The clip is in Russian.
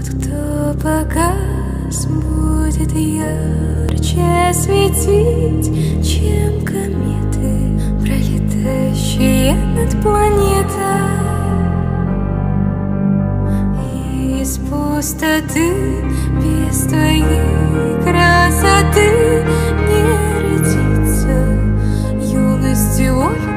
кто погас, будет ярче светить, чем кометы, пролетающие над планетой. Из пустоты, без твоей красоты не родится юности воля.